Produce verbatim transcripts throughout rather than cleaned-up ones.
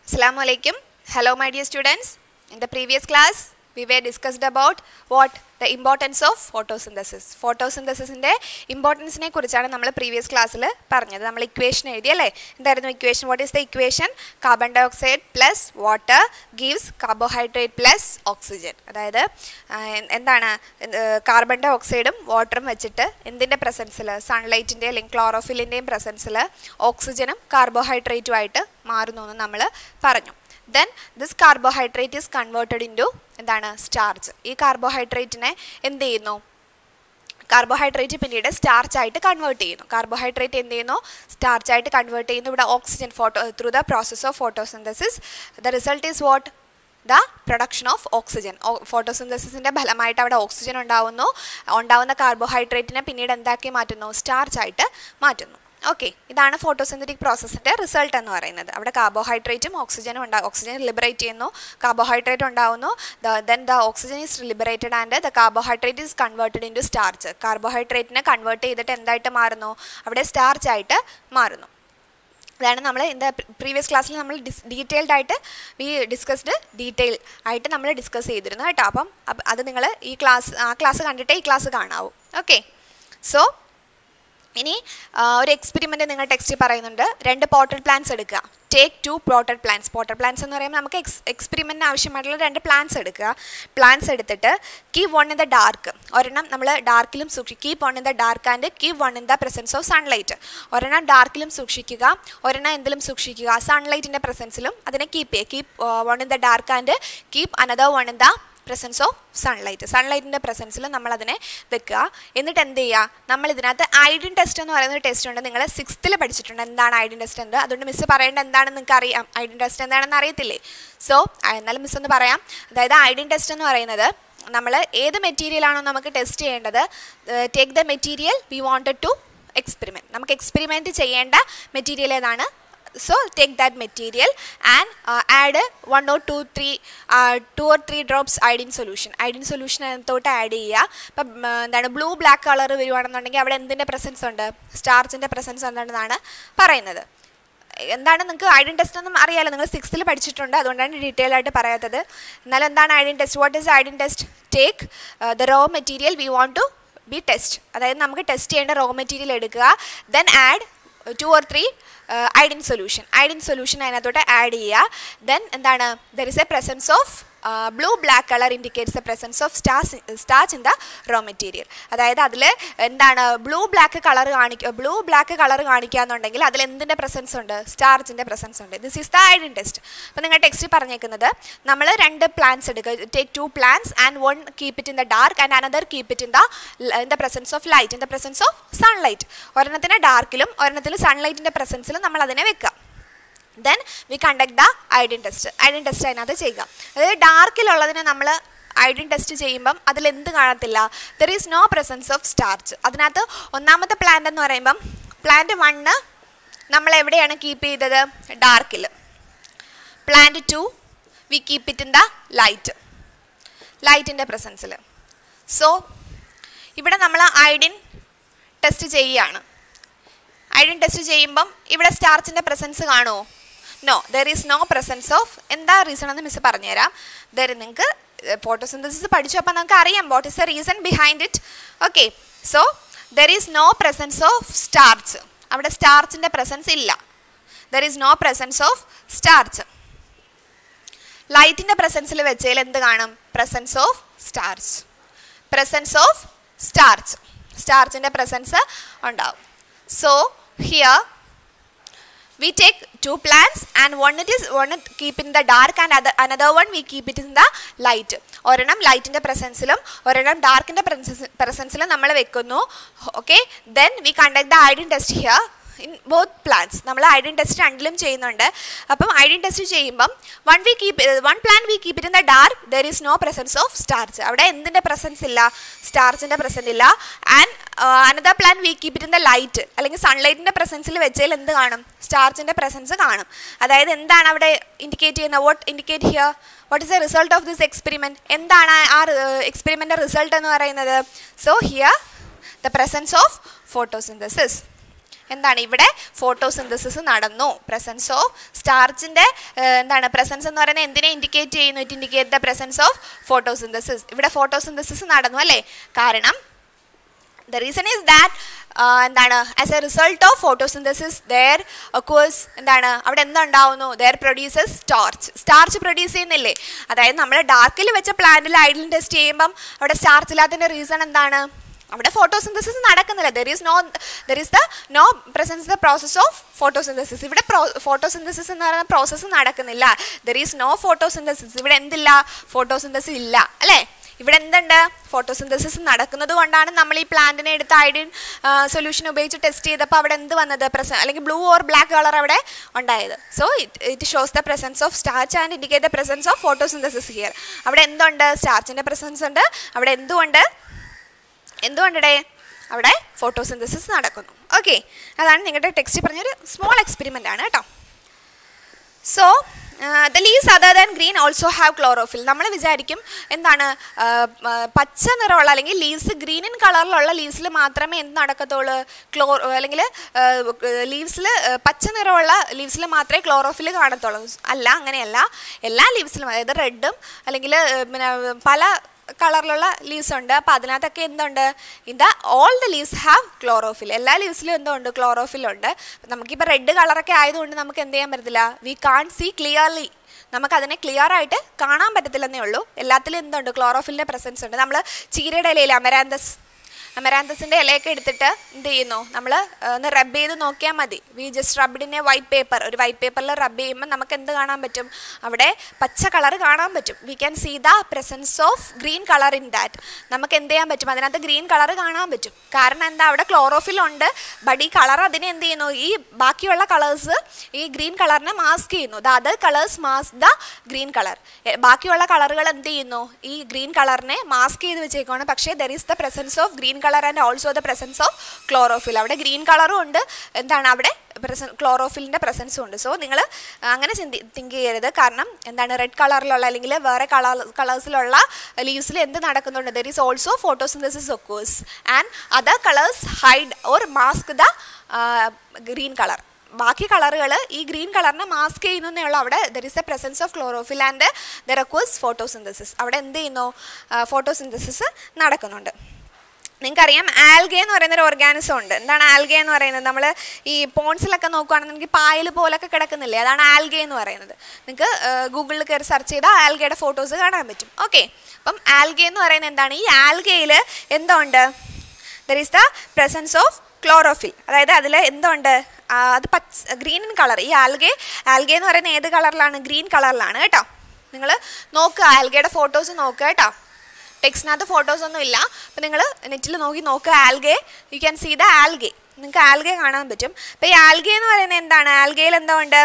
Assalamu alaikum. Hello my dear students. In the previous class we were discussed about what the importance of photosynthesis. Photosynthesis inde importance ne kurichana nammal previous class il paranjathu. Nammal equation ezhuthi alle. Endarunnu equation? What is the equation? Carbon dioxide plus water gives carbohydrate plus oxygen. അതായത് എന്താണ് carbon dye ഓക്സൈഡും വാട്ടറും വെച്ചിട്ട് എന്തിൻ്റെ പ്രസൻസിൽ സൺലൈറ്റിൻ്റെ അല്ലെങ്കിൽ ക്ലോറോഫിലിൻ്റെയും പ്രസൻസിൽ ഓക്സിജനും കാർബോഹൈഡ്രേറ്റും ആയിട്ട് മാറുന്നു എന്ന് നമ്മൾ പറഞ്ഞു. Then this carbohydrate is converted into എന്താണ് സ്റ്റാർച്ച്. ഈ കാർബോഹൈഡ്രേറ്റിനെ എന്ത് ചെയ്യുന്നു? കാർബോഹൈഡ്രേറ്റ് പിന്നീട് സ്റ്റാർച്ച് ആയിട്ട് കൺവേർട്ട് ചെയ്യുന്നു. കാർബോഹൈഡ്രേറ്റ് എന്ത് ചെയ്യുന്നു? സ്റ്റാർച്ച് ആയിട്ട് കൺവേർട്ട് ചെയ്യുന്നു. ഇവിടെ oxygen photo through the process of photosynthesis the result is what? The production of oxygen. ഫോട്ടോസിന്തസിസിൻ്റെ ഫലമായിട്ട് അവിടെ ഓക്സിജൻ ഉണ്ടാവുന്നു. ഉണ്ടാവുന്ന കാർബോഹൈഡ്രേറ്റിനെ പിന്നീട് എന്താക്കി മാറ്റുന്നു? സ്റ്റാർച്ച് ആയിട്ട് മാറ്റുന്നു. ഓക്കെ, ഇതാണ് ഫോട്ടോസിന്തറ്റിക് പ്രോസസ്സിൻ്റെ റിസൾട്ട് എന്ന് പറയുന്നത്. അവിടെ കാർബോഹൈഡ്രേറ്റും ഓക്സിജനും ഉണ്ടാകും. ഓക്സിജൻ ലിബറേറ്റ് ചെയ്യുന്നു, കാർബോഹൈഡ്രേറ്റ് ഉണ്ടാവുന്നു. Then the oxygen is liberated and the carbohydrate is converted into starch. കാർബോഹൈഡ്രേറ്റിനെ കൺവേർട്ട് ചെയ്തിട്ട് എന്തായിട്ട് മാറുന്നു? അവിടെ സ്റ്റാർച്ച് ആയിട്ട് മാറുന്നു. അതാണ് നമ്മൾ ഇൻ ദ പ്രീവിയസ് ക്ലാസ്സിൽ നമ്മൾ ഡിസ് ഡീറ്റെയിൽഡ് ആയിട്ട് വി ഡിസ്കസ്ഡ് ഡീറ്റെയിൽ ആയിട്ട് നമ്മൾ ഡിസ്കസ് ചെയ്തിരുന്നു കേട്ടോ. അപ്പം അത് നിങ്ങൾ ഈ ക്ലാസ് ആ ക്ലാസ് കണ്ടിട്ടേ ഈ ക്ലാസ് കാണാവൂ. ഓക്കെ, സോ ഇനി ഒരു എക്സ്പെരിമെൻ്റ് നിങ്ങൾ ടെക്സ്റ്റിൽ പറയുന്നുണ്ട്. രണ്ട് പോട്ടഡ് പ്ലാന്റ്സ് എടുക്കുക. Take two potted plants. Potted plants എന്ന് പറയുമ്പോൾ നമുക്ക് എക്സ് എക്സ്പെരിമെൻറ്റിന് ആവശ്യമായിട്ടുള്ള രണ്ട് പ്ലാന്റ്സ് എടുക്കുക. പ്ലാന്റ്സ് എടുത്തിട്ട് keep one in the dark. ഒരെണ്ണം നമ്മൾ ഡാർക്കിലും സൂക്ഷിക്കുക. Keep one in the dark and keep one in the presence of sunlight. ഒരെണ്ണം ഡാർക്കിലും സൂക്ഷിക്കുക, ഒരെണ്ണം എന്തിലും സൂക്ഷിക്കുക? സൺലൈറ്റിൻ്റെ പ്രസൻസിലും അതിനെ കീപ്പ് ചെയ്യുക. Keep one in the dark and keep another one in the presence of sunlight. സൺലൈറ്റിൻ്റെ പ്രസൻസിൽ നമ്മളതിനെ വെക്കുക. എന്നിട്ട് എന്ത് ചെയ്യുക? നമ്മൾ ഇതിനകത്ത് ഐഡിൻ ടെസ്റ്റ് എന്ന് പറയുന്ന ടെസ്റ്റ് ഉണ്ട്. നിങ്ങൾ സിക്സ്ത്തിൽ പഠിച്ചിട്ടുണ്ട് എന്താണ് ഐഡിൻ ടെസ്റ്റ് ഉണ്ട്. അതുകൊണ്ട് മിസ്സ് പറയേണ്ട എന്താണെന്ന് നിങ്ങൾക്ക് അറിയാം. ഐഡിൻ ടെസ്റ്റ് എന്താണെന്ന് അറിയത്തില്ലേ? സോ എന്നാലും മിസ് ഒന്ന് പറയാം. അതായത് ഐഡിൻ ടെസ്റ്റ് എന്ന് പറയുന്നത് നമ്മൾ ഏത് മെറ്റീരിയലാണോ നമുക്ക് ടെസ്റ്റ് ചെയ്യേണ്ടത്, take the material we wanted to experiment. നമുക്ക് എക്സ്പെരിമെൻറ്റ് ചെയ്യേണ്ട മെറ്റീരിയൽ ഏതാണ്? So take that material and uh, add one or two three uh, two or three drops iodine solution. iodine solution തോട്ട് ആഡ് ചെയ്യുക. അപ്പം എന്താണ് ബ്ലൂ ബ്ലാക്ക് കളർ വരുവാണെന്നുണ്ടെങ്കിൽ അവിടെ എന്തിൻ്റെ പ്രസൻസ് ഉണ്ട്? സ്റ്റാർച്ചിൻ്റെ പ്രസൻസ് ഉണ്ടെന്നാണ് പറയുന്നത്. എന്താണ് നിങ്ങൾക്ക് ഐഡിൻ ടെസ്റ്റ് ഒന്നും അറിയാമല്ലോ, നിങ്ങൾ സിക്സ്ത്തിൽ പഠിച്ചിട്ടുണ്ട്, അതുകൊണ്ടാണ് ഡീറ്റെയിൽ ആയിട്ട് പറയാത്തത്. എന്നാലും എന്താണ് iodine test? What is iodine test? Take the raw material we want to be test. അതായത് നമുക്ക് ടെസ്റ്റ് ചെയ്യേണ്ട റോ മെറ്റീരിയൽ എടുക്കുക. Then add two or three iodine solution. Iodine solution അതിനകത്തോട്ട് ആഡ് ചെയ്യുക. ദെൻ എന്താണ് there is a presence of blue black colour indicates the presence of starch starch in the raw material. അതായത് അതിൽ എന്താണ് blue black colour കാണിക്കുക blue black colour കാണിക്കുക എന്നുണ്ടെങ്കിൽ അതിൽ എന്തിൻ്റെ പ്രസൻസ് ഉണ്ട്? സ്റ്റാർച്ചിൻ്റെ പ്രസൻസ് ഉണ്ട്. This is the iodine test. അപ്പോൾ നിങ്ങൾ ടെക്സ്റ്റ് പറഞ്ഞേക്കുന്നത് നമ്മൾ രണ്ട് പ്ലാന്റ്സ് എടുക്കുക. Take two plants and one keep it in the dark and another keep it in the in the presence of light in the presence of sunlight. ഒരെണ്ണത്തിന് ഡാർക്കിലും ഒരെണ്ണത്തിൽ സൺലൈറ്റിൻ്റെ പ്രസൻസിലും നമ്മൾ അതിനെ വെക്കുക. Then we conduct the iodine test. Iodine test അതിനകത്ത് ചെയ്യുക. അതായത് ഡാർക്കിലുള്ളതിനെ നമ്മൾ ഐഡിൻ ടെസ്റ്റ് ചെയ്യുമ്പം അതിലെന്ത് കാണത്തില്ല? There is no presence of starch. അതിനകത്ത് ഒന്നാമത്തെ പ്ലാന്റ് എന്ന് പറയുമ്പം പ്ലാന്റ് വണ്ണ് നമ്മൾ എവിടെയാണ് കീപ്പ് ചെയ്തത്? ഡാർക്കിൽ. Plant two we keep it in the light ലൈറ്റിൻ്റെ പ്രസൻസിൽ. സോ ഇവിടെ നമ്മൾ ഐഡിൻ ടെസ്റ്റ് ചെയ്യുകയാണ്. ഐഡിൻ ടെസ്റ്റ് ചെയ്യുമ്പം ഇവിടെ സ്റ്റാർച്ചിൻ്റെ പ്രസൻസ് കാണുമോ? No, there is no presence of. എന്താ റീസൺ എന്ന് മിസ് പറഞ്ഞുതരാം. ദർ നിങ്ങൾക്ക് ഫോട്ടോസിന്തസിസ് പഠിച്ചപ്പോൾ നമുക്ക് അറിയാം what is the reason behind it. Okay, so there is no presence of starch. അവിടെ സ്റ്റാർച്ചിൻ്റെ പ്രസൻസ് ഇല്ല. There is no presence of starch. ലൈറ്റിൻ്റെ പ്രസൻസിൽ വെച്ചാൽ എന്ത് കാണും? Presence of starch. Presence of starch സ്റ്റാർച്ചിൻ്റെ പ്രസൻസ് ഉണ്ടാവും. So here we take two plants and one it is one it keep in the dark and other, another one we keep it in the light. ഒരെണ്ണം ലൈറ്റിൻ്റെ പ്രസൻസിലും ഒരെണ്ണം ഡാർക്കിൻ്റെ പ്രസൻസിലും നമ്മൾ വെക്കുന്നു. Okay, then we conduct the iodine test here in both plants. നമ്മൾ iodine test രണ്ടിലും ചെയ്യുന്നുണ്ട്. അപ്പം ഐഡിൻ ടെസ്റ്റ് ചെയ്യുമ്പം one we keep one plant we keep it in the dark there is no presence of starch. അവിടെ എന്തിൻ്റെ presence ഇല്ല? സ്റ്റാർച്ചിൻ്റെ presence ഇല്ല. And another plant we keep it in the light അല്ലെങ്കിൽ സൺലൈറ്റിൻ്റെ പ്രസൻസിൽ വെച്ചാൽ എന്ത് കാണും? സ്റ്റാർച്ചിൻ്റെ പ്രസൻസ് കാണും. അതായത് എന്താണ് അവിടെ ഇൻഡിക്കേറ്റ് ചെയ്യുന്നത്? What indicate here? What is the result of this experiment? എന്താണ് ആ എക്സ്പെരിമെൻ്റ് റിസൾട്ട് എന്ന് പറയുന്നത്? So here the presence of photosynthesis. എന്താണ് ഇവിടെ ഫോട്ടോസിന്തസിസ് നടന്നു. പ്രസൻസ് ഓഫ് സ്റ്റാർച്ചിൻ്റെ എന്താണ് പ്രസൻസ് എന്ന് പറയുന്നത് എന്തിനെ ഇൻഡിക്കേറ്റ് ചെയ്യുന്നു? It indicate the presence of photosynthesis. ഇവിടെ ഫോട്ടോസിന്തസിസ് നടന്നു അല്ലേ? കാരണം the reason is that എന്താണ് as a result of photosynthesis there occurs എന്താണ് അവിടെ എന്തുണ്ടാവുന്നു? There produces starch. Starch produce ചെയ്യുന്നില്ലേ? അതായത് നമ്മൾ ഡാർക്കിൽ വെച്ച പ്ലാന്റിൽ ഐഡിൽ ടെസ്റ്റ് ചെയ്യുമ്പം അവിടെ സ്റ്റാർച്ച് ഇല്ലാത്തതിൻ്റെ റീസൺ എന്താണ്? അവിടെ ഫോട്ടോസിന്തസിസ് നടക്കുന്നില്ല. There is no there is the no presence the process of photosynthesis. ഇവിടെ ഫോട്ടോസിന്തസിസ് എന്ന് പറയുന്ന പ്രോസസ്സ് നടക്കുന്നില്ല. There is no photosynthesis. ഇവിടെ എന്തില്ല? ഫോട്ടോസിന്തസിസ് ഇല്ല അല്ലേ? ഇവിടെ എന്തുണ്ട്? ഫോട്ടോസിന്തസിസ് നടക്കുന്നത് കൊണ്ടാണ് നമ്മൾ ഈ പ്ലാന്റിനെ എടുത്ത് ഐഡിൻ സൊല്യൂഷൻ ഉപയോഗിച്ച് ടെസ്റ്റ് ചെയ്തപ്പോൾ അവിടെ എന്ത് വന്നത്? പ്രസ അല്ലെങ്കിൽ ബ്ലൂ ഓർ ബ്ലാക്ക് കളർ അവിടെ ഉണ്ടായത്. So it it shows the presence of starch and indicate the presence of photosynthesis here. അവിടെ എന്തുണ്ട്? സ്റ്റാർച്ചിൻ്റെ പ്രസൻസ് ഉണ്ട്. അവിടെ എന്തുകൊണ്ട് എന്തുകൊണ്ടേ അവിടെ ഫോട്ടോസിന്തസിസ് നടക്കുന്നു. ഓക്കെ, അതാണ് നിങ്ങളുടെ ടെക്സ്റ്റ് പറഞ്ഞൊരു സ്മോൾ എക്സ്പെരിമെൻ്റ് ആണ് കേട്ടോ. So the leaves other than green also have chlorophyll. നമ്മൾ വിചാരിക്കും എന്താണ് പച്ച നിറമുള്ള അല്ലെങ്കിൽ ലീവ്സ് ഗ്രീൻ ഇൻ കളറിലുള്ള ലീവ്സിൽ മാത്രമേ എന്ത് നടക്കത്തുള്ളൂ? ക്ലോ അല്ലെങ്കിൽ ലീവ്സിൽ പച്ച നിറമുള്ള ലീവ്സിൽ മാത്രമേ ക്ലോറോഫിൽ കാണത്തുള്ളൂ. അല്ല, അങ്ങനെയല്ല. എല്ലാ ലീവ്സിലും അതായത് റെഡും അല്ലെങ്കിൽ പിന്നെ പല കളറിലുള്ള ലീവ്സ് ഉണ്ട്. അപ്പോൾ അതിനകത്തൊക്കെ എന്തുണ്ട്? In the all the leaves have chlorophyll. എല്ലാ ലീവ്സിലും എന്തുണ്ട്? ക്ലോറോഫിൽ ഉണ്ട്. നമുക്കിപ്പോൾ റെഡ് കളറൊക്കെ ആയതുകൊണ്ട് നമുക്ക് എന്ത് ചെയ്യാൻ പറ്റത്തില്ല? We can't see clearly. നമുക്കതിനെ ക്ലിയർ ആയിട്ട് കാണാൻ പറ്റത്തില്ലെന്നേ ഉള്ളൂ. എല്ലാത്തിലും എന്തുണ്ട്? ക്ലോറോഫിലിൻ്റെ പ്രസൻസ് ഉണ്ട്. നമ്മൾ ചീരയുടെ ഇലയിൽ അമരാന്തസ് അമരാന്തസിൻ്റെ ഇലയൊക്കെ എടുത്തിട്ട് എന്ത് ചെയ്യുന്നു? നമ്മൾ ഒന്ന് റബ്ബ് ചെയ്ത് നോക്കിയാൽ മതി. We just rubbed in a white paper. ഒരു വൈറ്റ് പേപ്പറിൽ റബ്ബ് ചെയ്യുമ്പോൾ നമുക്ക് എന്ത് കാണാൻ പറ്റും? അവിടെ പച്ച കളർ കാണാൻ പറ്റും. We can see the presence of green colour in that. നമുക്ക് എന്ത് ചെയ്യാൻ പറ്റും? അതിനകത്ത് ഗ്രീൻ കളർ കാണാൻ പറ്റും. കാരണം എന്താ? അവിടെ ക്ലോറോഫിൽ ഉണ്ട്. ബട്ട് ഈ കളർ അതിനെ എന്ത് ചെയ്യുന്നു? ഈ ബാക്കിയുള്ള കളേഴ്സ് ഈ ഗ്രീൻ കളറിനെ മാസ്ക് ചെയ്യുന്നു. The other colours mask the green colour. ബാക്കിയുള്ള കളറുകൾ എന്ത് ചെയ്യുന്നു? ഈ ഗ്രീൻ കളറിനെ മാസ്ക് ചെയ്ത് വെച്ചേക്കാണ്. പക്ഷേ there is the presence of green colour and also the presence of chlorophyll. അവിടെ ഗ്രീൻ കളറും ഉണ്ട്. എന്താണ്? അവിടെ പ്രസൻ ക്ലോറോഫിലിൻ്റെ പ്രസൻസും ഉണ്ട്. സോ നിങ്ങൾ അങ്ങനെ ചിന്തി തിങ്ക് ചെയ്യരുത്. കാരണം എന്താണ്? റെഡ് കളറിലുള്ള അല്ലെങ്കിൽ വേറെ കളർ കളേഴ്സിലുള്ള ലീവ്സിൽ എന്ത് നടക്കുന്നുണ്ട്? There is also photosynthesis occurs and other colours hide or mask the green colour. ബാക്കി കളറുകൾ ഈ ഗ്രീൻ കളറിനെ മാസ്ക് ചെയ്യുന്നേ ഉള്ളൂ. അവിടെ there is a presence of chlorophyll and there occurs photosynthesis. അവിടെ എന്ത് ചെയ്യുന്നു? ഫോട്ടോസിന്തസിസ് നടക്കുന്നുണ്ട്. നിങ്ങൾക്കറിയാം ആൽഗെ എന്ന് പറയുന്നൊരു ഓർഗാനിസം ഉണ്ട്. എന്താണ് ആൽഗെ എന്ന് പറയുന്നത്? നമ്മൾ ഈ പോൺസിലൊക്കെ നോക്കുകയാണെന്നുണ്ടെങ്കിൽ പായൽ പോലൊക്കെ കിടക്കുന്നില്ലേ? അതാണ് ആൽഗെ എന്ന് പറയുന്നത്. നിങ്ങൾക്ക് ഗൂഗിളിൽ കയറി സെർച്ച് ചെയ്താൽ ആൽഗയുടെ ഫോട്ടോസ് കാണാൻ പറ്റും. ഓക്കെ, അപ്പം ആൽഗെ എന്ന് പറയുന്നത് എന്താണ്? ഈ ആൽഗയിൽ എന്തുണ്ട്? There is the presence of chlorophyll. അതായത് അതിൽ എന്തുണ്ട്? അത് പച്ച ഗ്രീൻ ഇൻ കളർ. ഈ ആൽഗെ ആൽഗെ എന്ന് പറയുന്നത് ഏത് കളറിലാണ്? ഗ്രീൻ കളറിലാണ് കേട്ടോ. നിങ്ങൾ നോക്കുക, ആൽഗയുടെ ഫോട്ടോസ് നോക്കുക കേട്ടോ. ടെക്സ്റ്റിനകത്ത് ഫോട്ടോസ് ഒന്നും ഇല്ല. അപ്പം നിങ്ങൾ നെറ്റിൽ നോക്കി നോക്കുക algae. You can see the algae. നിങ്ങൾക്ക് ആൽഗെ കാണാൻ പറ്റും. അപ്പോൾ ഈ ആൽഗെ എന്ന് പറയുന്നത് എന്താണ്? ആൽഗയിൽ എന്തോ ഉണ്ട്?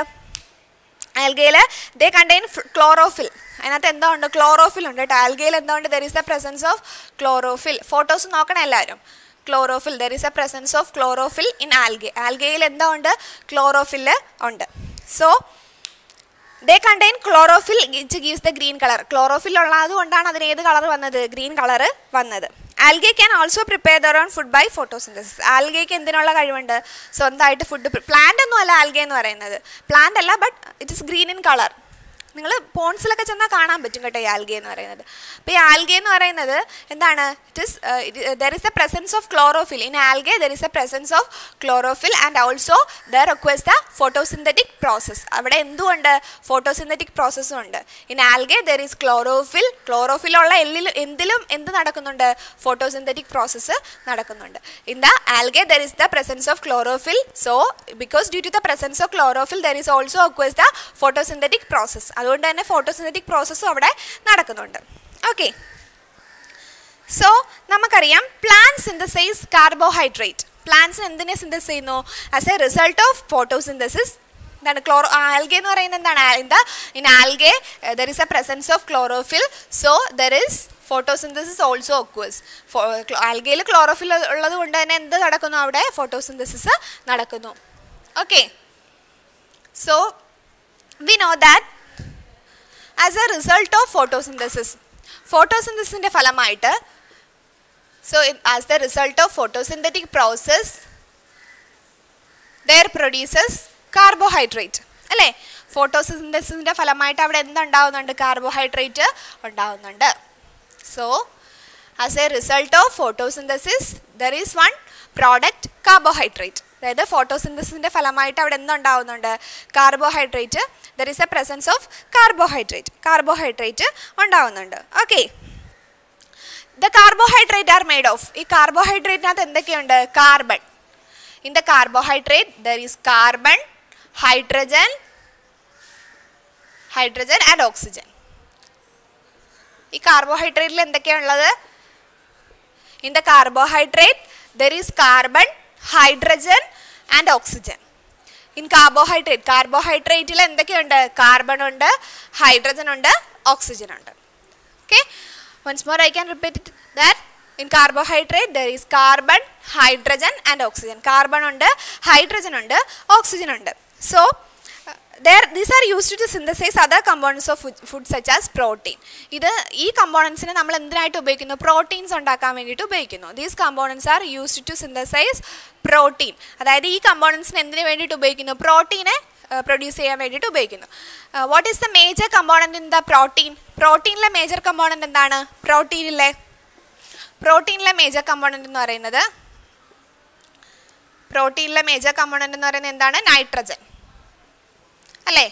ആൽഗയിൽ ദേ കണ്ടെയ്ൻ ക്ലോറോഫിൽ. അതിനകത്ത് എന്തോ ഉണ്ട്? ക്ലോറോഫിൽ ഉണ്ട് കേട്ടോ. ആൽഗയിൽ എന്തോ ഉണ്ട്? There is the presence of chlorophyll. Photos നോക്കണം എല്ലാവരും. Chlorophyll, there is a presence of chlorophyll in algae. ആൽഗയിൽ എന്തോ ഉണ്ട്? ക്ലോറോഫിൽ ഉണ്ട്. So they contain chlorophyll which gives the green color. Chlorophyll ഉള്ളത് കൊണ്ടാണ് അതിന് ഏത് കളർ വന്നത്? ഗ്രീൻ കളർ വന്നത്. Algae can also prepare their own food by photosynthesis. ആൽഗയ്ക്ക് എന്തിനുള്ള കഴിവുണ്ട്? സ്വന്തമായിട്ട് ഫുഡ്. പ്ലാന്റ് ഒന്നും അല്ല ആൽഗെ എന്ന് പറയുന്നത്. പ്ലാന്റ് അല്ല, but it is green in colour. നിങ്ങൾ പോൺസിലൊക്കെ ചെന്നാൽ കാണാൻ പറ്റും കേട്ടോ ഈ ആൽഗെ എന്ന് പറയുന്നത്. അപ്പോൾ ഈ ആൽഗെ എന്ന് പറയുന്നത് എന്താണ്? It is there is a presence of chlorophyll. In algae there is a presence of chlorophyll and also there requires the photosynthetic process. അവിടെ എന്തുകൊണ്ട്? ഫോട്ടോസിന്തറ്റിക് പ്രോസസ്സും ഉണ്ട്. In algae there is chlorophyll. ക്ലോറോഫിലുള്ള എല്ലിൽ എന്തിലും എന്ത് നടക്കുന്നുണ്ട്? ഫോട്ടോസിന്തറ്റിക് പ്രോസസ്സ് നടക്കുന്നുണ്ട്. In the algae there is the presence of chlorophyll. So because due to the presence of chlorophyll there is also requires the photosynthetic process. അതുകൊണ്ട് തന്നെ photosynthetic പ്രോസസ്സും അവിടെ നടക്കുന്നുണ്ട്. ഓക്കെ, സോ നമുക്കറിയാം പ്ലാന്റ് സിന്തസൈസ് കാർബോഹൈഡ്രേറ്റ്. പ്ലാന്റ്സിന് എന്തിനെ synthesize ചെയ്യുന്നു? As a result of photosynthesis. എന്താണ്? ക്ലോറോ ആൽഗെ എന്ന് പറയുന്നത് എന്താണ്? In the in algae there is a presence of chlorophyll. So there is photosynthesis also occurs. ആൽഗയിൽ ക്ലോറോഫിൽ ഉള്ളത് കൊണ്ട് തന്നെ എന്ത് നടക്കുന്നു? അവിടെ ഫോട്ടോസിന്തസിസ് നടക്കുന്നു. Okay, so we know that as a result of photosynthesis, photosynthesis ഫലമായിട്ട്, so as the result of photosynthetic process there produces carbohydrate. അല്ലേ? ഫോട്ടോസിന്തസിസിൻ്റെ ഫലമായിട്ട് അവിടെ എന്തുണ്ടാവുന്നുണ്ട്? കാർബോഹൈഡ്രേറ്റ് ഉണ്ടാവുന്നുണ്ട്. So as a result of photosynthesis there is one product carbohydrate. അതായത് ഫോട്ടോസിന്തസിസിൻ്റെ ഫലമായിട്ട് അവിടെ എന്തുണ്ടാവുന്നുണ്ട്? Carbohydrate. There is a presence of carbohydrate. Carbohydrate ഉണ്ടാവുന്നുണ്ട്. Okay. The carbohydrate are made of. ഈ കാർബോഹൈഡ്രേറ്റിനകത്ത് എന്തൊക്കെയുണ്ട്? Carbon. In the carbohydrate there is carbon, hydrogen hydrogen and oxygen. ഈ കാർബോഹൈഡ്രേറ്റിൽ എന്തൊക്കെയാണുള്ളത്? In the carbohydrate there is carbon, hydrogen and oxygen. In carbohydrate കാർബോഹൈഡ്രേറ്റിൽ എന്തൊക്കെയുണ്ട്? Carbon ഉണ്ട്, ഹൈഡ്രജൻ ഉണ്ട്, ഓക്സിജൻ ഉണ്ട്. Okay. once more I can repeat it that in carbohydrate there is carbon, hydrogen and oxygen. Carbon ഉണ്ട്, hydrogen ഉണ്ട്, oxygen ഉണ്ട്. So uh, there these are used to synthesize other components of food, food such as protein. ഇത് ഈ കമ്പോണൻസിനെ നമ്മൾ എന്തിനായിട്ട് ഉപയോഗിക്കുന്നു? Proteins ഉണ്ടാക്കാൻ വേണ്ടിയിട്ട് ഉപയോഗിക്കുന്നു. These components are used to synthesize protein. അതായത് ഈ കമ്പോണൻസിനെ എന്തിനു വേണ്ടിയിട്ട് ഉപയോഗിക്കുന്നു? പ്രോട്ടീനെ പ്രൊഡ്യൂസ് ചെയ്യാൻ വേണ്ടിയിട്ട് ഉപയോഗിക്കുന്നു. What is the major component in the protein? പ്രോട്ടീനിലെ മേജർ കമ്പോണൻറ്റ് എന്താണ്? പ്രോട്ടീനിലെ പ്രോട്ടീനിലെ മേജർ കമ്പോണൻറ്റ് എന്ന് പറയുന്നത് പ്രോട്ടീനിലെ മേജർ കമ്പോണൻറ്റ് എന്ന് പറയുന്നത് എന്താണ്? നൈട്രജൻ അല്ലേ?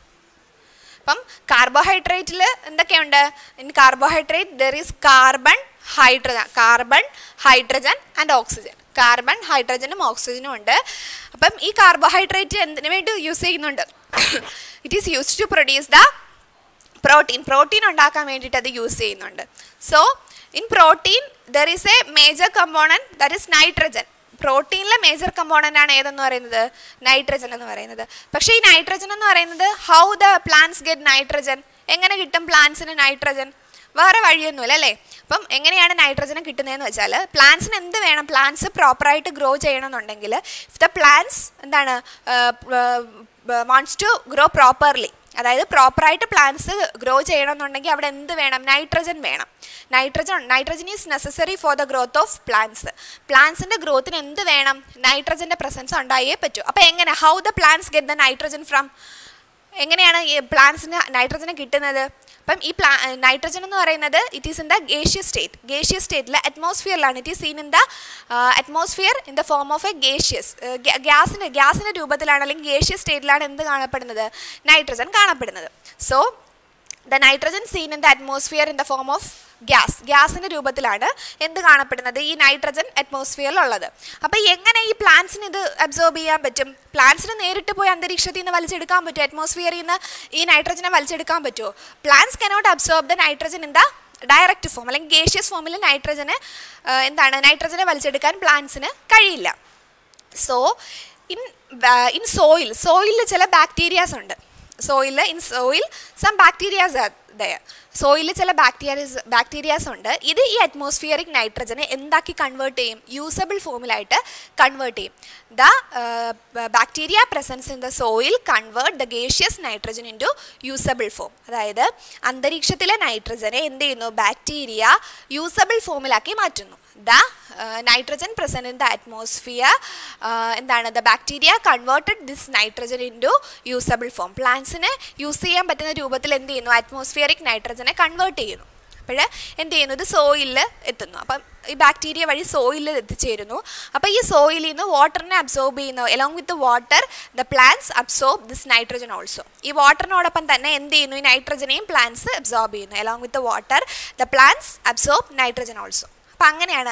അപ്പം കാർബോഹൈഡ്രേറ്റിൽ എന്തൊക്കെയുണ്ട്? In carbohydrate there is carbon, hydrogen carbon hydrogen and oxygen. Carbon, ഹൈഡ്രജനും ഓക്സിജനും ഉണ്ട്. അപ്പം ഈ കാർബോഹൈഡ്രേറ്റ് എന്തിനു വേണ്ടി യൂസ് ചെയ്യുന്നുണ്ട്? It is used to produce the protein. Protein ഉണ്ടാക്കാൻ വേണ്ടിയിട്ട് അത് യൂസ് ചെയ്യുന്നുണ്ട്. So in protein there is a major component that is nitrogen. പ്രോട്ടീനിലെ മേജർ കമ്പോണൻ്റ് ആണ് ഏതെന്ന് പറയുന്നത്? നൈട്രജൻ എന്ന് പറയുന്നത്. പക്ഷേ ഈ നൈട്രജൻ എന്ന് പറയുന്നത് how the plants get nitrogen? എങ്ങനെ കിട്ടും പ്ലാന്റ്സിന് നൈട്രജൻ? വേറെ വഴിയൊന്നുമില്ല അല്ലേ? അപ്പം എങ്ങനെയാണ് നൈട്രജൻ കിട്ടുന്നതെന്ന് വെച്ചാൽ പ്ലാന്റ്സിന് എന്ത് വേണം? പ്ലാന്റ്സ് പ്രോപ്പറായിട്ട് ഗ്രോ ചെയ്യണമെന്നുണ്ടെങ്കിൽ ഇഫ് ദ പ്ലാന്റ്സ് എന്താണ് വാണ്ട്സ് ടു ഗ്രോ പ്രോപ്പർലി, അതായത് പ്രോപ്പറായിട്ട് പ്ലാന്റ്സ് ഗ്രോ ചെയ്യണമെന്നുണ്ടെങ്കിൽ അവിടെ എന്ത് വേണം? നൈട്രജൻ വേണം. Nitrogen nitrogen is necessary for the growth of plants. പ്ലാന്റ്സിൻ്റെ ഗ്രോത്തിന് എന്ത് വേണം? നൈട്രജൻ്റെ പ്രസൻസ് ഉണ്ടായേ പറ്റൂ. അപ്പോൾ എങ്ങനെ? How the plants get the nitrogen from? എങ്ങനെയാണ് ഈ പ്ലാന്റ്സിന് നൈട്രജന് കിട്ടുന്നത്? അപ്പം ഈ പ്ലാ നൈട്രജൻ എന്ന് പറയുന്നത് it is in the gaseous state. Gaseous സ്റ്റേറ്റിൽ അറ്റ്മോസ്ഫിയറിലാണ്. It is seen in the atmosphere in the form of a gaseous ഗ്യാസിൻ്റെ ഗ്യാസിൻ്റെ രൂപത്തിലാണ് അല്ലെങ്കിൽ ഗേഷ്യസ് സ്റ്റേറ്റിലാണ് എന്ത് കാണപ്പെടുന്നത്? നൈട്രജൻ കാണപ്പെടുന്നത്. So the nitrogen seen in the atmosphere in the form of gas ഗ്യാസിൻ്റെ രൂപത്തിലാണ് എന്ത് കാണപ്പെടുന്നത്? ഈ നൈട്രജൻ അറ്റ്മോസ്ഫിയറിലുള്ളത്. അപ്പോൾ എങ്ങനെ ഈ പ്ലാന്റ്സിന് ഇത് അബ്സോർബ് ചെയ്യാൻ പറ്റും? പ്ലാന്റ്സിന് നേരിട്ട് പോയി അന്തരീക്ഷത്തിൽ നിന്ന് വലിച്ചെടുക്കാൻ പറ്റുമോ? അറ്റ്മോസ്ഫിയറിൽ നിന്ന് ഈ നൈട്രജനെ വലിച്ചെടുക്കാൻ പറ്റുമോ? Plants cannot absorb the nitrogen in the direct form അല്ലെങ്കിൽ ഗേഷ്യസ് ഫോമിൽ നൈട്രജന് എന്താണ് നൈട്രജനെ വലിച്ചെടുക്കാൻ പ്ലാന്റ്സിന് കഴിയില്ല. സോ ഇൻ ഇൻ സോയിൽ സോയിലിൽ ചില ബാക്ടീരിയാസ് ഉണ്ട്. Soil in soil some bacterias are there. സോയിലിൽ ചില ബാക്ടീരിയാസ് ബാക്ടീരിയാസ് ഉണ്ട്. ഇത് ഈ അറ്റ്മോസ്ഫിയറിക് നൈട്രജനെ എന്താക്കി കൺവേർട്ട് ചെയ്യും? യൂസബിൾ ഫോമിലായിട്ട് കൺവേർട്ട് ചെയ്യും. The bacteria presence in the soil convert the gaseous nitrogen into usable form. അതായത് അന്തരീക്ഷത്തിലെ നൈട്രജനെ എന്ത് ചെയ്യുന്നു? ബാക്ടീരിയ യൂസബിൾ ഫോമിലാക്കി മാറ്റുന്നു. The nitrogen present in the atmosphere എന്താണ്? The bacteria converted this nitrogen into usable form. പ്ലാന്റ്സിന് use ചെയ്യാൻ പറ്റുന്ന രൂപത്തിൽ എന്ത് ചെയ്യുന്നു? അറ്റ്മോസ്ഫിയറിക് നൈട്രജനെ കൺവേർട്ട് ചെയ്യുന്നു. അപ്പോൾ എന്ത് ചെയ്യുന്നു? ഇത് സോയിലിൽ എത്തുന്നു. അപ്പം ഈ ബാക്ടീരിയ വഴി സോയിലിൽ എത്തിച്ചേരുന്നു. അപ്പോൾ ഈ സോയിലിൽ നിന്ന് വാട്ടറിനെ അബ്സോർബ് ചെയ്യുന്നു. Along with water the plants absorb this nitrogen also. ഈ വാട്ടറിനോടൊപ്പം തന്നെ എന്ത് ചെയ്യുന്നു? ഈ നൈട്രജനെയും പ്ലാന്റ്സ് അബ്സോർബ് ചെയ്യുന്നു. Along with water the plants absorb nitrogen also. അപ്പം അങ്ങനെയാണ്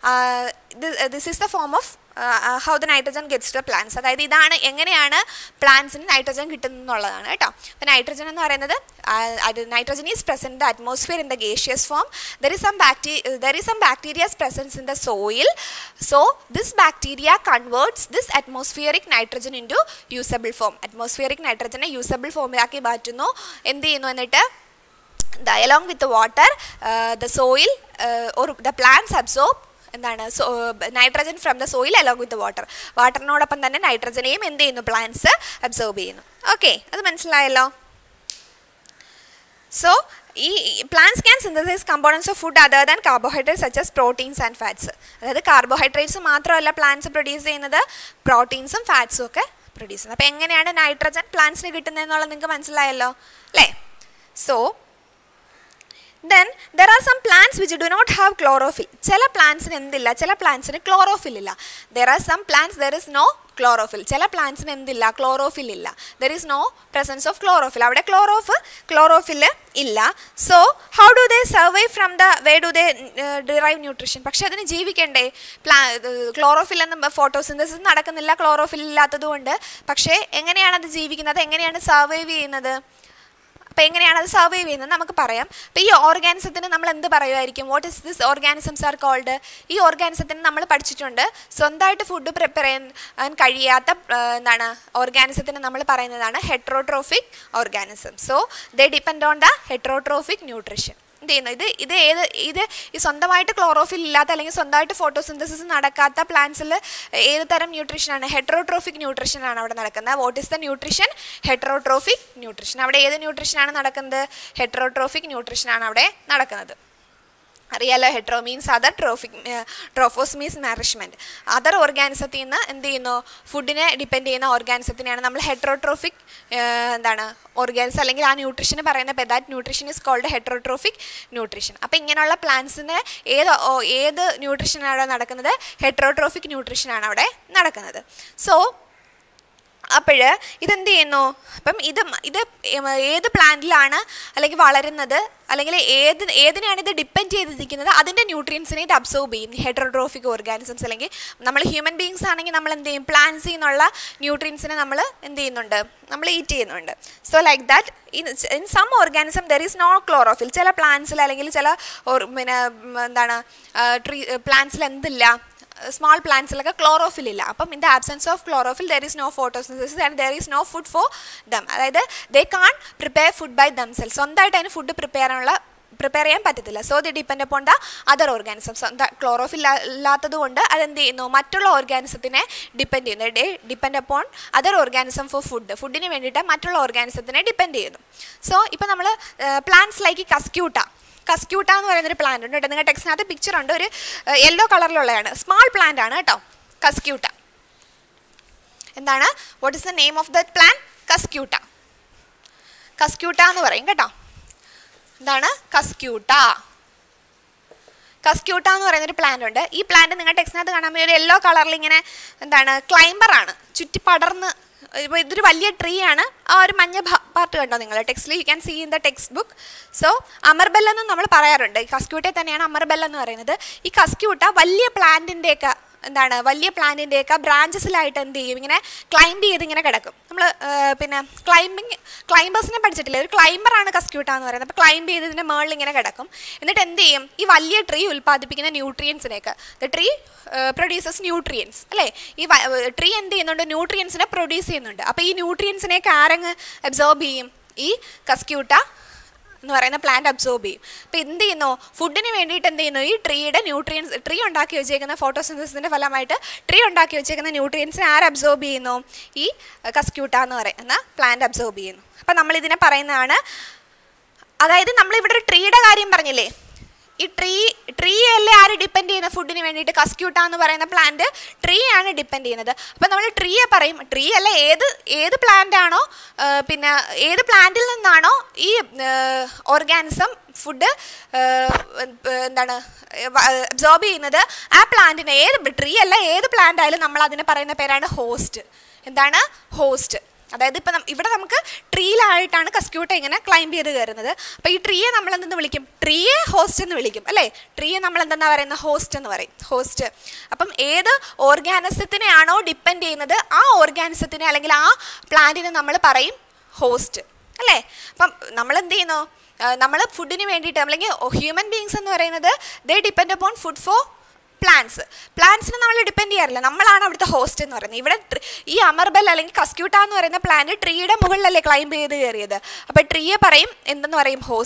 this is the form of how the nitrogen gets to plants. അതായത് ഇതാണ് എങ്ങനെയാണ് പ്ലാന്റ്സിന് നൈട്രജൻ കിട്ടുന്നതെന്നുള്ളതാണ് കേട്ടോ. അപ്പോൾ നൈട്രജൻ എന്ന് പറയുന്നത് nitrogen is present the atmosphere in the gaseous form. There is some bacteria there is some bacterias presence in the soil. So this bacteria converts this atmospheric nitrogen into usable form. Atmospheric നൈട്രജനെ usable ഫോമിലാക്കി മാറ്റുന്നു. എന്ത് ചെയ്യുന്നു? എന്നിട്ട് the along with the water uh, the soil uh, or the plants absorb എന്താണ് so nitrogen from the soil along with water. വാട്ടറിനോടൊപ്പം തന്നെ നൈട്രജനെയും എന്ത് ചെയ്യുന്നു? പ്ലാന്റ്സ് അബ്സോർബ് ചെയ്യുന്നു. ഓക്കെ, അത് മനസ്സിലായല്ലോ. സോ ഈ plants can synthesize components of food other than carbohydrates such as proteins and fats. അതായത് കാർബോഹൈഡ്രേറ്റ്സ് മാത്രമല്ല പ്ലാന്റ്സ് പ്രൊഡ്യൂസ് ചെയ്യുന്നത്, പ്രോട്ടീൻസും ഫാറ്റ്സും ഒക്കെ പ്രൊഡ്യൂസ് ചെയ്യുന്നത്. അപ്പോൾ എങ്ങനെയാണ് നൈട്രജൻ പ്ലാന്റ്സിന് കിട്ടുന്നതെന്നുള്ളത് നിങ്ങൾക്ക് മനസ്സിലായല്ലോ അല്ലേ? So then there are some plants which do not have chlorophyll. ചില പ്ലാന്റ്സിന് എന്തില്ല, ചില പ്ലാന്റ്സിന് ക്ലോറോഫിൽ ഇല്ല. there are some plants there is no chlorophyll. ചില പ്ലാന്റ്സിന് എന്തില്ല, ക്ലോറോഫിൽ ഇല്ല. there is no presence of chlorophyll. അവിടെ ക്ലോറോഫ് ക്ലോറോഫിൽ ഇല്ല. so how do they survive from the where do they uh, derive nutrition? പക്ഷെ അതിന് ജീവിക്കണ്ടേ? പ്ലാ ക്ലോറോഫിൽ എന്ന ഫോട്ടോസിന്തസിസ് നടക്കുന്നില്ല ക്ലോറോഫിൽ ഇല്ലാത്തത് കൊണ്ട്. പക്ഷേ എങ്ങനെയാണ് അത് ജീവിക്കുന്നത്, എങ്ങനെയാണ് സർവൈവ് ചെയ്യുന്നത്? അപ്പോൾ എങ്ങനെയാണ് അത് സർവൈവ് ചെയ്യുന്നത് നമുക്ക് പറയാം. അപ്പോൾ ഈ ഓർഗാനിസത്തിന് നമ്മൾ എന്ത് പറയുമായിരിക്കും? What is this organisms are called? ഈ ഓർഗാനിസത്തിന് നമ്മൾ പഠിച്ചിട്ടുണ്ട് സ്വന്തമായിട്ട് ഫുഡ് പ്രിപ്പയർ ചെയ്യാൻ കഴിയാത്ത എന്താണ് ഓർഗാനിസത്തിന് നമ്മൾ പറയുന്നതാണ് heterotrophic organism. So they depend on the heterotrophic nutrition. എന്ത് ചെയ്യുന്നു, ഇത് ഇത് ഏത് ഇത് ഈ സ്വന്തമായിട്ട് ക്ലോറോഫിൽ ഇല്ലാത്ത അല്ലെങ്കിൽ സ്വന്തമായിട്ട് ഫോട്ടോസിന്തസിസ് നടക്കാത്ത പ്ലാന്റ്സിൽ ഏത് തരം ന്യൂട്രീഷനാണ്? ഹെട്രോട്രോഫിക് ന്യൂട്രീഷനാണ് അവിടെ നടക്കുന്നത്. What is the nutrition? Heterotrophic nutrition. അവിടെ ഏത് ന്യൂട്രീഷനാണ് നടക്കുന്നത്? ഹെട്രോട്രോഫിക് ന്യൂട്രീഷനാണ് അവിടെ നടക്കുന്നത്. അറിയാലോ, hetero means other, trophic trophos means nourishment. Other ഓർഗാനിസത്തിൽ നിന്ന് എന്ത് ചെയ്യുന്നു, ഫുഡിനെ ഡിപ്പെൻഡ് ചെയ്യുന്ന ഓർഗാനിസത്തിനെയാണ് നമ്മൾ ഹെട്രോട്രോഫിക് എന്താണ് ഓർഗാനിസം അല്ലെങ്കിൽ ആ ന്യൂട്രീഷന് പറയുന്ന പേര്. That nutrition is called heterotrophic nutrition. അപ്പോൾ ഇങ്ങനെയുള്ള പ്ലാന്റ്സിന് ഏത് ഏത് ന്യൂട്രീഷനാണ് അവിടെ നടക്കുന്നത്? ഹെട്രോട്രോഫിക് ന്യൂട്രീഷനാണ് അവിടെ നടക്കുന്നത്. സോ അപ്പോൾ ഇതെന്ത് ചെയ്യുന്നു, അപ്പം ഇത് ഇത് ഏത് പ്ലാന്റിലാണ് അല്ലെങ്കിൽ വളരുന്നത് അല്ലെങ്കിൽ ഏത് ഏതിനെയാണ് ഇത് ഡിപ്പെൻഡ് ചെയ്തിരിക്കുന്നത്, അതിൻ്റെ ന്യൂട്രിയൻസിനെ ഇത് അബ്സോർബ് ചെയ്യും. ഹെട്രോട്രോഫിക് ഓർഗാനിസംസ് അല്ലെങ്കിൽ നമ്മൾ ഹ്യൂമൻ ബീങ്സ് ആണെങ്കിൽ നമ്മൾ എന്ത് ചെയ്യും, പ്ലാന്റ്സിൽ നിന്നുള്ള ന്യൂട്രിയൻസിനെ നമ്മൾ എന്ത് ചെയ്യുന്നുണ്ട്, നമ്മൾ ഈറ്റ് ചെയ്യുന്നുണ്ട്. So like that in in some organism there is no chlorophyll. ചില പ്ലാന്റ്സിൽ അല്ലെങ്കിൽ ചില പിന്നെ എന്താണ് ട്രീ പ്ലാന്റ്സിൽ എന്തില്ല, സ്മോൾ പ്ലാന്റ്സിലൊക്കെ ക്ലോറോഫിൽ ഇല്ല. അപ്പം in the absence of chlorophyll there is no photosynthesis and there is no food for them. അതായത് they can prepare food by themselves. സ്വന്തമായിട്ട് അതിന് ഫുഡ് പ്രിപ്പയർ ചെയ്യാനുള്ള പ്രിപ്പയർ ചെയ്യാൻ പറ്റത്തില്ല. So they depend upon the other organisms. Chlorophyll ഇല്ലാത്തത് കൊണ്ട് അതെന്ത് ചെയ്യുന്നു, മറ്റുള്ള ഓർഗാനിസത്തിനെ ഡിപ്പെൻഡ് ചെയ്യുന്നു. They depend upon other organism for food. ഫുഡിന് വേണ്ടിയിട്ട് മറ്റുള്ള ഓർഗാനിസത്തിനെ ഡിപ്പെൻഡ് ചെയ്യുന്നു. സോ ഇപ്പോൾ നമ്മൾ പ്ലാന്റ്സ് ലൈക്ക് കസ്ക്യൂട്ട കസ്ക്യൂട്ട എന്ന് പറയുന്നൊരു പ്ലാന്റ് ഉണ്ട് കേട്ടോ. നിങ്ങളുടെ ടെക്സ്റ്റിനകത്ത് പിക്ചർ ഉണ്ട്, ഒരു യെല്ലോ കളറിലുള്ളതാണ്, സ്മാൾ പ്ലാന്റ് ആണ് കേട്ടോ കസ്ക്യൂട്ട. എന്താണ്, what is the name of the plant? Cuscuta. Cuscuta എന്ന് പറയും കേട്ടോ. എന്താണ് കസ്ക്യൂട്ട? കസ്ക്യൂട്ട എന്ന് പറയുന്നൊരു പ്ലാന്റ് ഉണ്ട്. ഈ പ്ലാന്റ് നിങ്ങളുടെ ടെക്സ്റ്റിനകത്ത് കാണാൻ ഒരു യെല്ലോ കളറിൽ ഇങ്ങനെ എന്താണ് ക്ലൈംബറാണ്, ചുറ്റി പടർന്ന്. ഇപ്പോൾ ഇതൊരു വലിയ ട്രീ ആണ്. ആ ഒരു മഞ്ഞ പാർട്ട് കണ്ടോ നിങ്ങൾ ടെക്സ്റ്റിൽ? You can see in the textbook. So Amarbel എന്നും നമ്മൾ പറയാറുണ്ട്. ഈ കസ്ക്യൂട്ടയെ തന്നെയാണ് അമർബെല്ല എന്ന് പറയുന്നത്. ഈ കസ്ക്യൂട്ട വലിയ പ്ലാന്റിൻ്റെയൊക്കെ എന്താണ് വലിയ പ്ലാന്റിൻ്റെയൊക്കെ ബ്രാഞ്ചസിലായിട്ട് എന്ത് ചെയ്യും, ഇങ്ങനെ ക്ലൈംബ് ചെയ്ത് ഇങ്ങനെ കിടക്കും. നമ്മൾ പിന്നെ ക്ലൈംബിങ് ക്ലൈംബേഴ്സിനെ പഠിച്ചിട്ടില്ലേ, ഒരു ക്ലൈംബറാണ് കസ്ക്യൂട്ട എന്ന് പറയുന്നത്. അപ്പോൾ ക്ലൈംബ് ചെയ്ത് ഇതിൻ്റെ മുകളിൽ ഇങ്ങനെ കിടക്കും. എന്നിട്ട് എന്ത് ചെയ്യും, ഈ വലിയ ട്രീ ഉൽപ്പാദിപ്പിക്കുന്ന ന്യൂട്രിയൻസിനെയൊക്കെ, ദ ട്രീ പ്രൊഡ്യൂസസ് ന്യൂട്രിയൻസ് അല്ലേ, ഈ ട്രീ എന്ത് ചെയ്യുന്നുണ്ട്, ന്യൂട്രിയൻസിനെ പ്രൊഡ്യൂസ് ചെയ്യുന്നുണ്ട്. അപ്പോൾ ഈ ന്യൂട്രിയൻസിനെയൊക്കെ ആരങ്ങ് അബ്സോർബ് ചെയ്യും, ഈ കസ്ക്യൂട്ട എന്ന് പറയുന്ന പ്ലാന്റ് അബ്സോർബ് ചെയ്യും. അപ്പോൾ എന്ത് ചെയ്യുന്നു, ഫുഡിന് വേണ്ടിയിട്ട് എന്ത് ചെയ്യുന്നു, ഈ ട്രീയുടെ ന്യൂട്രിയൻസ്, ട്രീ ഉണ്ടാക്കി വെച്ചേക്കുന്ന ഫോട്ടോസിന്തസിസിൻ്റെ ഫലമായിട്ട് ട്രീ ഉണ്ടാക്കി വെച്ചേക്കുന്ന ന്യൂട്രിയൻസിനെ ആര് അബ്സോർബ് ചെയ്യുന്നു, ഈ കസ്ക്യൂട്ട എന്ന് പറയുന്ന പ്ലാന്റ് അബ്സോർബ് ചെയ്യുന്നു. അപ്പോൾ നമ്മളിതിനെ പറയുന്നതാണ്, അതായത് നമ്മളിവിടെ ഒരു ട്രീയുടെ കാര്യം പറഞ്ഞില്ലേ, ഈ ട്രീ ട്രീ അല്ലേ ആര് ഡിപ്പെൻഡ് ചെയ്യുന്ന ഫുഡിന് വേണ്ടിയിട്ട്? കസ്ക്യൂട്ട എന്ന് പറയുന്ന പ്ലാന്റ് ട്രീ ആണ് ഡിപ്പെൻഡ് ചെയ്യുന്നത്. അപ്പോൾ നമ്മൾ ട്രീയെ പറയും, ട്രീ അല്ല ഏത് ഏത് പ്ലാന്റ് ആണോ പിന്നെ ഏത് പ്ലാന്റിൽ നിന്നാണോ ഈ ഓർഗാനിസം ഫുഡ് എന്താണ് അബ്സോർബ് ചെയ്യുന്നത്, ആ പ്ലാന്റിനെ, ഏത് ട്രീ അല്ല ഏത് പ്ലാന്റ് ആയാലും നമ്മൾ അതിനെ പറയുന്ന പേരാണ് ഹോസ്റ്റ്. എന്താണ് ഹോസ്റ്റ്? അതായത് ഇപ്പം ഇവിടെ നമുക്ക് ട്രീയിലായിട്ടാണ് കസ്ക്യൂട്ട ഇങ്ങനെ ക്ലൈംബ് ചെയ്ത് കയറുന്നത്. അപ്പോൾ ഈ ട്രീയെ നമ്മൾ എന്തെന്ന് വിളിക്കും? ട്രീയെ ഹോസ്റ്റ് എന്ന് വിളിക്കും അല്ലേ. ട്രീയെ നമ്മൾ എന്തെന്നാ പറയുന്നത്? ഹോസ്റ്റ് എന്ന് പറയും, ഹോസ്റ്റ്. അപ്പം ഏത് ഓർഗാനിസത്തിനെയാണോ ഡിപ്പെൻഡ് ചെയ്യുന്നത് ആ ഓർഗാനിസത്തിനെ അല്ലെങ്കിൽ ആ പ്ലാന്റിനെ നമ്മൾ പറയും ഹോസ്റ്റ് അല്ലേ. അപ്പം നമ്മൾ എന്ത് ചെയ്യുന്നു, നമ്മൾ ഫുഡിന് വേണ്ടിയിട്ട് അല്ലെങ്കിൽ ഹ്യൂമൻ ബീങ്സ് എന്ന് പറയുന്നത് they depend upon food for plants. പ്ലാന്റ്സിനെ നമ്മൾ ഡിപ്പെൻഡ് ചെയ്യാറില്ല, നമ്മളാണ് അവിടുത്തെ ഹോസ്റ്റ് എന്ന് പറയുന്നത്. ഇവിടെ ഈ അമർബെൽ അല്ലെങ്കിൽ കസ്ക്യൂട്ട എന്ന് പറയുന്ന പ്ലാന്റ് ട്രീയുടെ മുകളിലല്ലേ ക്ലൈംബ് ചെയ്ത് കയറിയത്. അപ്പോൾ ട്രീയെ പറയും എന്തെന്ന് പറയും? ഹോസ്റ്റ്.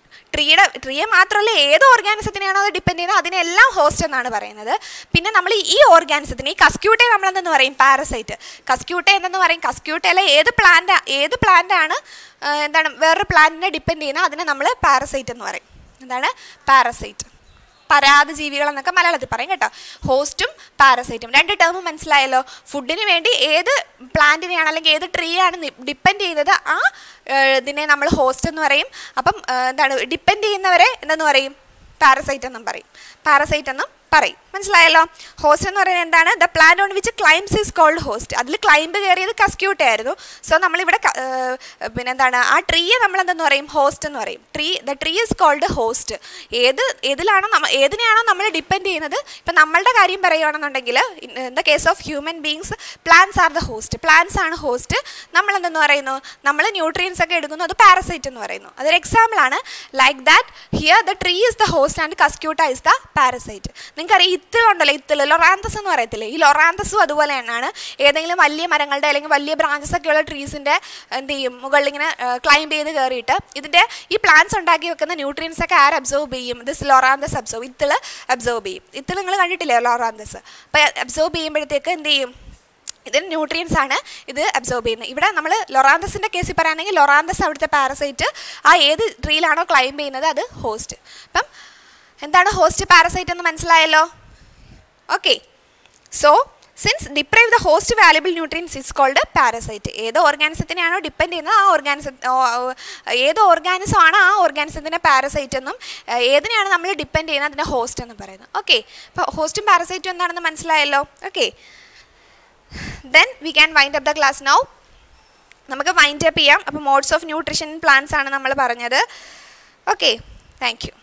ട്രീയുടെ ട്രീയെ മാത്രമല്ല ഏത് ഓർഗാനിസത്തിനെയാണോ അത് ഡിപ്പെൻഡ് ചെയ്യുന്നത് അതിനെല്ലാം ഹോസ്റ്റ് എന്നാണ് പറയുന്നത്. പിന്നെ നമ്മൾ ഈ ഓർഗാനിസത്തിന് ഈ കസ്ക്യൂട്ടെ നമ്മളെന്തെന്ന് പറയും? പാരസൈറ്റ്. കസ്ക്യൂട്ടെ എന്തെന്ന് പറയും? കസ്ക്യൂട്ടയിലെ ഏത് പ്ലാന്റ് ഏത് പ്ലാന്റ് ആണ് എന്താണ് വേറൊരു പ്ലാന്റിനെ ഡിപ്പെൻഡ് ചെയ്യുന്നത് അതിനെ നമ്മൾ പാരസൈറ്റ് എന്ന് പറയും. എന്താണ്? പാരസൈറ്റ്. പരാദജീവികൾ എന്നൊക്കെ മലയാളത്തിൽ പറയും കേട്ടോ. ഹോസ്റ്റും പാരസൈറ്റും രണ്ട് ടേം മനസ്സിലായല്ലോ. ഫുഡിന് വേണ്ടി ഏത് പ്ലാന്റിനെയാണ് അല്ലെങ്കിൽ ഏത് ട്രീ ആണ് ഡിപ്പെൻഡ് ചെയ്യുന്നത് ആ ഇതിനെ നമ്മൾ ഹോസ്റ്റ് എന്ന് പറയും. അപ്പം എന്താണ് ഡിപ്പെൻഡ് ചെയ്യുന്നവരെ എന്തെന്ന് പറയും? പാരസൈറ്റ് എന്നും പറയും. പാരസൈറ്റ് എന്നും പറയും. മനസ്സിലായല്ലോ. ഹോസ്റ്റ് എന്ന് പറയുന്നത് എന്താണ്? The plant on which climbs is called host. അതിൽ ക്ലൈംബ് കയറിയത് കസ്ക്യൂട്ടെ ആയിരുന്നു. സോ നമ്മളിവിടെ പിന്നെ എന്താണ് ആ ട്രീയെ നമ്മൾ എന്തെന്ന് പറയും? ഹോസ്റ്റ് എന്ന് പറയും. Tree the tree is called host. ഏത് ഏതിലാണോ നമ്മൾ ഏതിനെയാണോ നമ്മൾ ഡിപ്പെൻഡ് ചെയ്യുന്നത്, ഇപ്പം നമ്മളുടെ കാര്യം പറയുകയാണെന്നുണ്ടെങ്കിൽ in the case of human beings plants are the host. Plants ആണ് ഹോസ്റ്റ്. നമ്മൾ എന്തെന്ന് പറയുന്നു? നമ്മൾ ന്യൂട്രിയൻസ് ഒക്കെ എടുക്കുന്നു, അത് പാരസൈറ്റ് എന്ന് പറയുന്നു. അതൊരു എക്സാമ്പിൾ ആണ്. Like that here the tree is the host and Cuscuta is the parasite. നിങ്ങൾക്കറിയാം ഇത്തിലുണ്ടല്ലോ, ഇത്തില് ലൊറാന്തസ് എന്ന് പറയത്തില്ലേ, ഈ ലൊറാന്തസും അതുപോലെ തന്നെയാണ്. ഏതെങ്കിലും വലിയ മരങ്ങളുടെ അല്ലെങ്കിൽ വലിയ ബ്രാഞ്ചസ് ഒക്കെയുള്ള ട്രീസിൻ്റെ എന്ത് ചെയ്യും? മുകളിൽ ഇങ്ങനെ ക്ലൈംബ് ചെയ്ത് കയറിയിട്ട് ഇതിൻ്റെ ഈ പ്ലാന്റ്സ് ഉണ്ടാക്കി വെക്കുന്ന ന്യൂട്രിയൻസ് ഒക്കെ ആര് അബ്സോർബ് ചെയ്യും? This Loranthus absorb. ഇത്തില് അബ്സോർബ് ചെയ്യും. ഇത്തില് നിങ്ങൾ കണ്ടിട്ടില്ലേ ലൊറാന്തസ്? അപ്പോൾ അബ്സോർബ് ചെയ്യുമ്പോഴത്തേക്ക് എന്ത് ചെയ്യും? ഇതിന് ന്യൂട്രിയൻസ് ആണ് ഇത് അബ്സോർബ് ചെയ്യുന്നത്. ഇവിടെ നമ്മൾ ലൊറാന്തസിൻ്റെ കേസിൽ പറയുകയാണെങ്കിൽ ലൊറാന്തസ് അവിടുത്തെ പാരസൈറ്റ്, ആ ഏത് ട്രീയിലാണോ ക്ലൈംബ് ചെയ്യുന്നത് അത് ഹോസ്റ്റ്. അപ്പം എന്താണ് ഹോസ്റ്റ് പാരസൈറ്റ് എന്ന് മനസ്സിലായല്ലോ. Okay. So since deprive the host valuable nutrients is called parasite. ഏത് ഓർഗാനിസത്തിനെയാണോ ഡിപ്പെൻഡ് ചെയ്യുന്നത് ആ ഓർഗാനിസം ഏത് ഓർഗാനിസം ആണ് ആ ഓർഗാനിസത്തിൻ്റെ പാരസൈറ്റ് എന്നും ഏതിനെയാണ് നമ്മൾ ഡിപ്പെൻഡ് ചെയ്യുന്നത് അതിനെ ഹോസ്റ്റ് എന്ന് പറയുന്നത്. ഓക്കെ. അപ്പോൾ ഹോസ്റ്റും പാരസൈറ്റും എന്താണെന്ന് മനസ്സിലായല്ലോ. Okay. Then we can wind up the class now. നമുക്ക് വൈൻഡ് അപ്പ് ചെയ്യാം. അപ്പോൾ മോഡ്സ് ഓഫ് ന്യൂട്രീഷൻ പ്ലാന്റ്സ് ആണ് നമ്മൾ പറഞ്ഞത്. ഓക്കെ. Thank U.